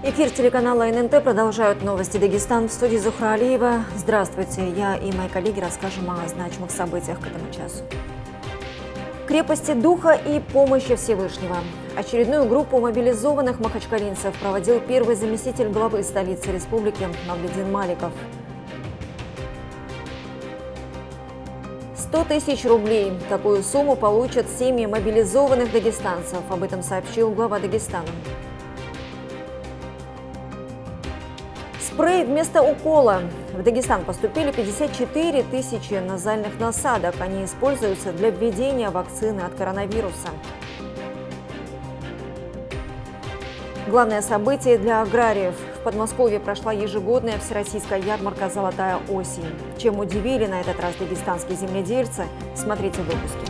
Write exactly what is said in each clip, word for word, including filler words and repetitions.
Эфир телеканала эн эн тэ продолжают новости Дагестан. В студии Зухра Алиева. Здравствуйте. Я и мои коллеги расскажем о значимых событиях к этому часу. Крепости духа и помощи Всевышнего. Очередную группу мобилизованных махачкалинцев проводил первый заместитель главы столицы республики Мавлидин Маликов. сто тысяч рублей. Такую сумму получат семьи мобилизованных дагестанцев. Об этом сообщил глава Дагестана. Спрей вместо укола. В Дагестан поступили пятьдесят четыре тысячи назальных насадок. Они используются для введения вакцины от коронавируса. Главное событие для аграриев. В Подмосковье прошла ежегодная всероссийская ярмарка «Золотая осень». Чем удивили на этот раз дагестанские земледельцы, смотрите в выпуске.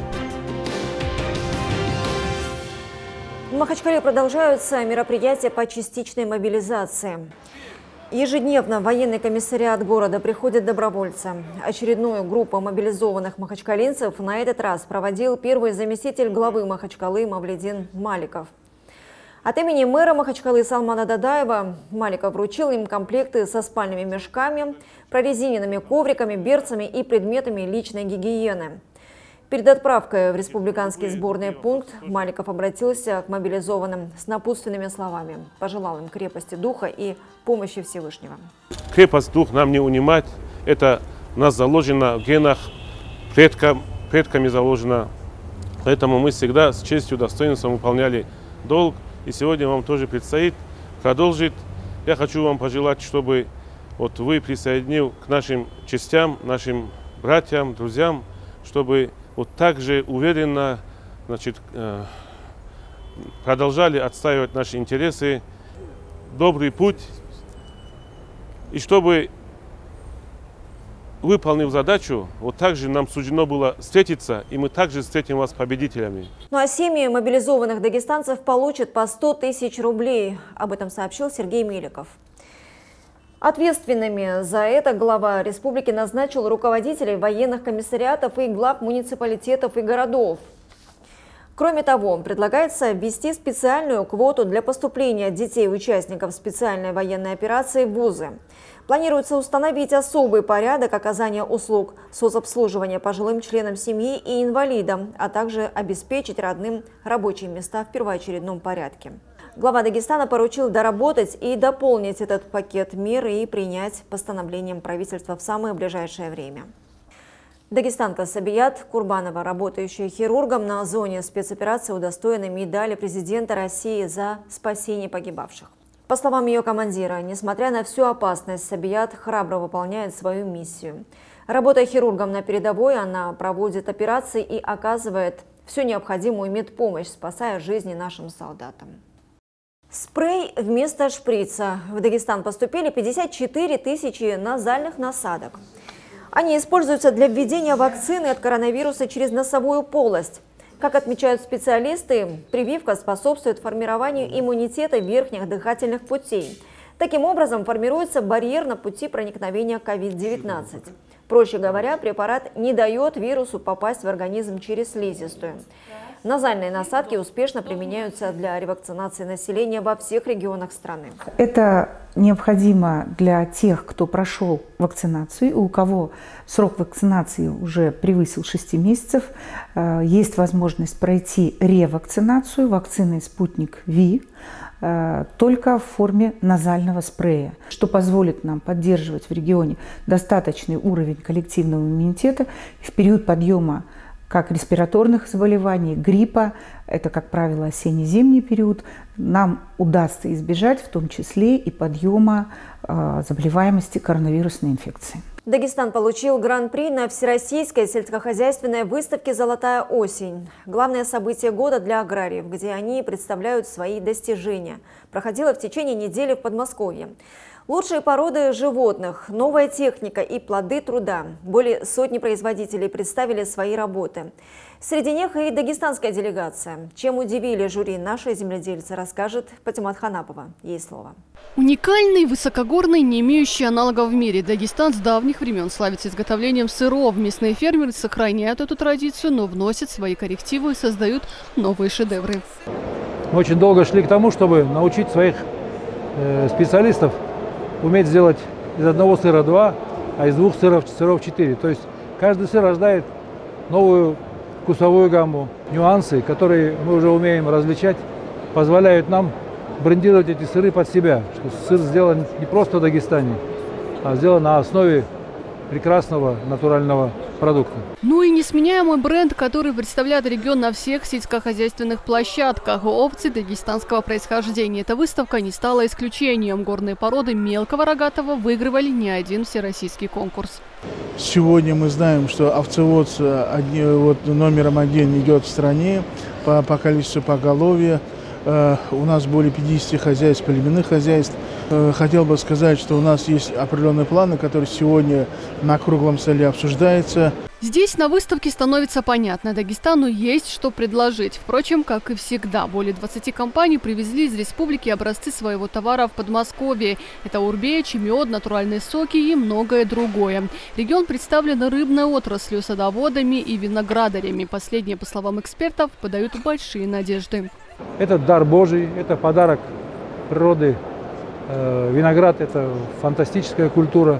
В Махачкале продолжаются мероприятия по частичной мобилизации. Ежедневно в военный комиссариат города приходят добровольцы. Очередную группу мобилизованных махачкалинцев на этот раз проводил первый заместитель главы Махачкалы Мавлидин Маликов. От имени мэра Махачкалы Салмана Дадаева Маликов вручил им комплекты со спальными мешками, прорезиненными ковриками, берцами и предметами личной гигиены. Перед отправкой в республиканский сборный пункт Маликов обратился к мобилизованным с напутственными словами. Пожелал им крепости духа и помощи Всевышнего. Крепость дух нам не унимать. Это у нас заложено в генах, предкам, предками заложено. Поэтому мы всегда с честью, достоинством выполняли долг. И сегодня вам тоже предстоит продолжить. Я хочу вам пожелать, чтобы вот вы присоединил к нашим частям, нашим братьям, друзьям, чтобы вот так же уверенно, значит, продолжали отстаивать наши интересы, добрый путь, и чтобы, выполнив задачу, вот так же нам суждено было встретиться, и мы также встретим вас победителями. Ну а семьи мобилизованных дагестанцев получат по сто тысяч рублей. Об этом сообщил Сергей Меликов. Ответственными за это глава республики назначил руководителей военных комиссариатов и глав муниципалитетов и городов. Кроме того, предлагается ввести специальную квоту для поступления детей-участников специальной военной операции в вузы. Планируется установить особый порядок оказания услуг соцобслуживания пожилым членам семьи и инвалидам, а также обеспечить родным рабочие места в первоочередном порядке. Глава Дагестана поручил доработать и дополнить этот пакет мер и принять постановлением правительства в самое ближайшее время. Дагестанка Сабият Курбанова, работающая хирургом на зоне спецоперации, удостоена медали президента России за спасение погибавших. По словам ее командира, несмотря на всю опасность, Сабият храбро выполняет свою миссию. Работая хирургом на передовой, она проводит операции и оказывает всю необходимую медпомощь, спасая жизни нашим солдатам. Спрей вместо шприца. В Дагестан поступили пятьдесят четыре тысячи назальных насадок. Они используются для введения вакцины от коронавируса через носовую полость. Как отмечают специалисты, прививка способствует формированию иммунитета верхних дыхательных путей. Таким образом, формируется барьер на пути проникновения ковид девятнадцать. Проще говоря, препарат не дает вирусу попасть в организм через слизистую. Назальные насадки успешно применяются для ревакцинации населения во всех регионах страны. Это необходимо для тех, кто прошел вакцинацию, у кого срок вакцинации уже превысил шесть месяцев. Есть возможность пройти ревакцинацию вакциной «Спутник Ви», только в форме назального спрея, что позволит нам поддерживать в регионе достаточный уровень коллективного иммунитета в период подъема как респираторных заболеваний, гриппа, это, как правило, осенне-зимний период, нам удастся избежать в том числе и подъема э, заболеваемости коронавирусной инфекции. Дагестан получил гран-при на Всероссийской сельскохозяйственной выставке «Золотая осень». Главное событие года для аграриев, где они представляют свои достижения, проходило в течение недели в Подмосковье. Лучшие породы животных, новая техника и плоды труда. Более сотни производителей представили свои работы. Среди них и дагестанская делегация. Чем удивили жюри наши земледельцы, расскажет Патимат Ханапова. Ей слово. Уникальный, высокогорный, не имеющий аналогов в мире. Дагестан с давних времен славится изготовлением сыров. Местные фермеры сохраняют эту традицию, но вносят свои коррективы и создают новые шедевры. Мы очень долго шли к тому, чтобы научить своих э, специалистов уметь сделать из одного сыра два, а из двух сыров, сыров четыре. То есть каждый сыр рождает новую вкусовую гамму. Нюансы, которые мы уже умеем различать, позволяют нам брендировать эти сыры под себя. Что сыр сделан не просто в Дагестане, а сделан на основе прекрасного натурального продукта. Ну и несменяемый бренд, который представляет регион на всех сельскохозяйственных площадках. Овцы дагестанского происхождения. Эта выставка не стала исключением. Горные породы мелкого рогатого выигрывали не один всероссийский конкурс. Сегодня мы знаем, что овцевод одни, вот, номером один идет в стране по, по количеству поголовья. Uh, у нас более пятидесяти хозяйств, племенных хозяйств. Uh, хотел бы сказать, что у нас есть определенные планы, которые сегодня на круглом столе обсуждаются. Здесь на выставке становится понятно, Дагестану есть что предложить. Впрочем, как и всегда, более двадцати компаний привезли из республики образцы своего товара в Подмосковье. Это урбеч, мед, натуральные соки и многое другое. Регион представлен рыбной отраслью, садоводами и виноградарями. Последние, по словам экспертов, подают большие надежды. Это дар Божий, это подарок природы. Виноград – это фантастическая культура.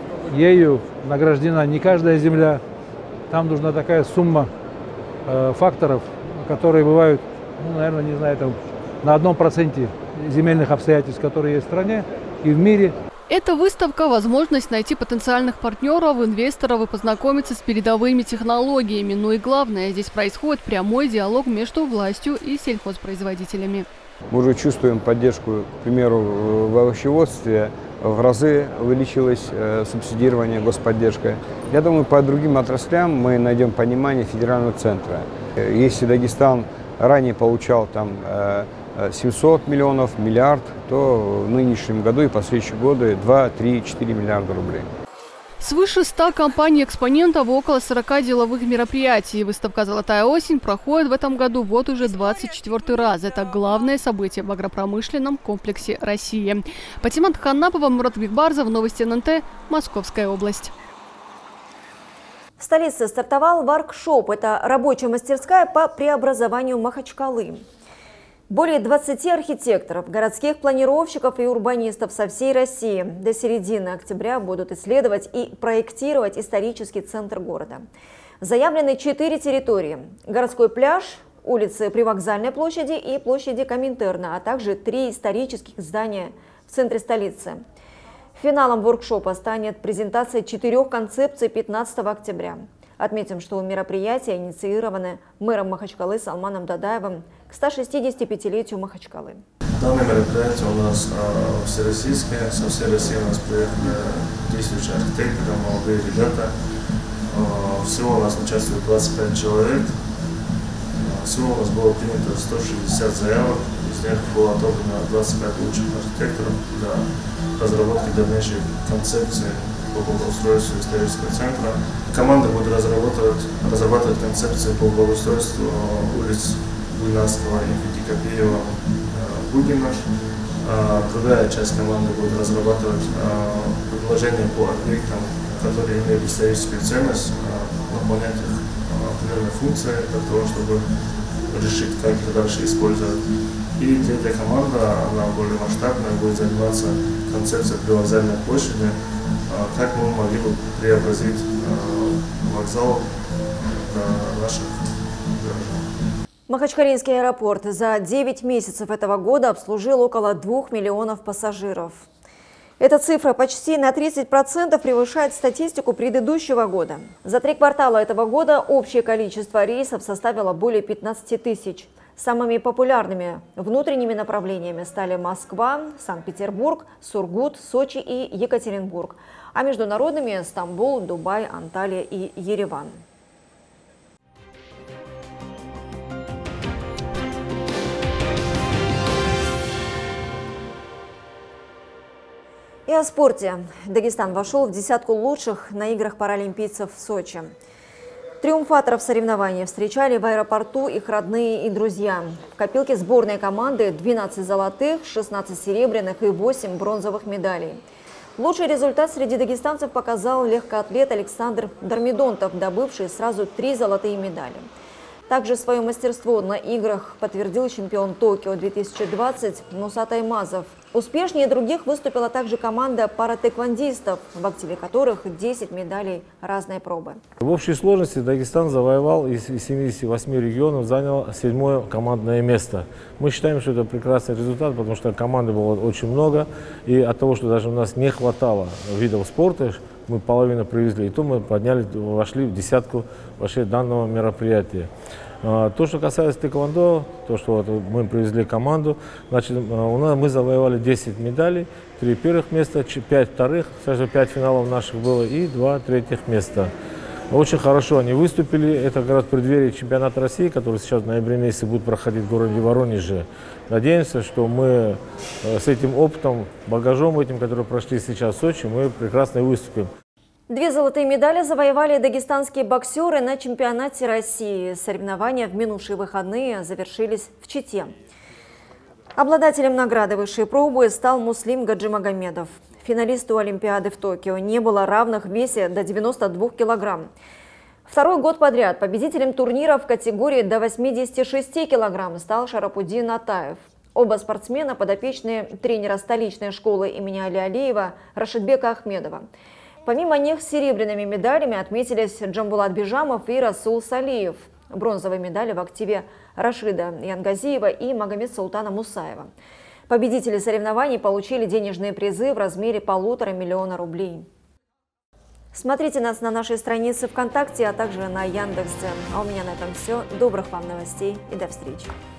Ею награждена не каждая земля. Там нужна такая сумма факторов, которые бывают, ну, наверное, не знаю, там, на одном проценте земельных обстоятельств, которые есть в стране и в мире. Эта выставка – возможность найти потенциальных партнеров, инвесторов и познакомиться с передовыми технологиями. Ну и главное, здесь происходит прямой диалог между властью и сельхозпроизводителями. Мы уже чувствуем поддержку, к примеру, в овощеводстве. В разы увеличилось субсидирование, господдержка. Я думаю, по другим отраслям мы найдем понимание федерального центра. Если Дагестан ранее получал там семьсот миллионов, миллиард, то в нынешнем году и последующие годы два, три, четыре миллиарда рублей. Свыше ста компаний-экспонентов, около сорока деловых мероприятий. Выставка «Золотая осень» проходит в этом году вот уже двадцать четвёртый раз. Это главное событие в агропромышленном комплексе России. Патимат Ханнапова, Мурат Бекбарзов, новости эн эн тэ, Московская область. В столице стартовал воркшоп. Это рабочая мастерская по преобразованию Махачкалы. Более двадцати архитекторов, городских планировщиков и урбанистов со всей России до середины октября будут исследовать и проектировать исторический центр города. Заявлены четыре территории – городской пляж, улицы Привокзальной площади и площади Коминтерна, а также три исторических здания в центре столицы. Финалом воркшопа станет презентация четырех концепций пятнадцатого октября. Отметим, что мероприятия инициированы мэром Махачкалы Салманом Дадаевым к ста шестидесятипятилетию Махачкалы. Данное мероприятие у нас э, всероссийское. Со всей России у нас приехали действующие архитекторы, молодые ребята. Э, всего у нас участвует двадцать пять человек. Э, всего у нас было принято сто шестьдесят заявок. Из них было отобрано двадцать пять лучших архитекторов для разработки дальнейшей концепции по благоустройству исторического центра. Команда будет разрабатывать, разрабатывать концепции по благоустройству улиц Буйнарского, Никитика-Копеева, Бугина. Другая часть команды будет разрабатывать предложения по объектам, которые имеют историческую ценность, выполнять их определенные функции для того, чтобы решить, как их дальше использовать. И третья команда, она более масштабная, будет заниматься концепцией привокзальной площади, как мы могли бы преобразить вокзал для наших горожан. Махачкалинский аэропорт за девять месяцев этого года обслужил около двух миллионов пассажиров. Эта цифра почти на тридцать процентов превышает статистику предыдущего года. За три квартала этого года общее количество рейсов составило более пятнадцати тысяч. Самыми популярными внутренними направлениями стали Москва, Санкт-Петербург, Сургут, Сочи и Екатеринбург, а международными – Стамбул, Дубай, Анталия и Ереван. И о спорте. Дагестан вошел в десятку лучших на играх паралимпийцев в Сочи. Триумфаторов соревнований встречали в аэропорту их родные и друзья. В копилке сборной команды двенадцать золотых, шестнадцать серебряных и восемь бронзовых медалей. Лучший результат среди дагестанцев показал легкоатлет Александр Дармидонтов, добывший сразу три золотые медали. Также свое мастерство на играх подтвердил чемпион Токио две тысячи двадцать Мусат Аймазов. Успешнее других выступила также команда паратэквондистов, в активе которых десять медалей разной пробы. В общей сложности Дагестан завоевал из семидесяти восьми регионов, занял седьмое командное место. Мы считаем, что это прекрасный результат, потому что команды было очень много, и от того, что даже у нас не хватало видов спорта, мы половину привезли, и то мы подняли, вошли в десятку вообще данного мероприятия. То, что касается тэквондо, то, что вот мы привезли команду, значит, у нас мы завоевали десять медалей, три первых места, пять вторых, кстати, пять финалов наших было и два третьих места. Очень хорошо они выступили, это как раз в преддверии чемпионата России, который сейчас в ноябре месяце будет проходить в городе Воронеже. Надеемся, что мы с этим опытом, багажом этим, который прошли сейчас в Сочи, мы прекрасно выступим. Две золотые медали завоевали дагестанские боксеры на чемпионате России. Соревнования в минувшие выходные завершились в Чите. Обладателем награды высшей пробы стал Муслим Гаджимагомедов. Финалисту Олимпиады в Токио не было равных в весе до девяноста двух килограмм. Второй год подряд победителем турнира в категории до восьмидесяти шести килограмм стал Шарапудин Атаев. Оба спортсмена подопечные тренера столичной школы имени Али Алиева Рашидбека Ахмедова. Помимо них с серебряными медалями отметились Джамбулат Бижамов и Расул Салиев. Бронзовые медали в активе Рашида Янгазиева и Магомед Султана Мусаева. Победители соревнований получили денежные призы в размере полутора миллиона рублей. Смотрите нас на нашей странице ВКонтакте, а также на Яндексе. А у меня на этом все. Добрых вам новостей и до встречи.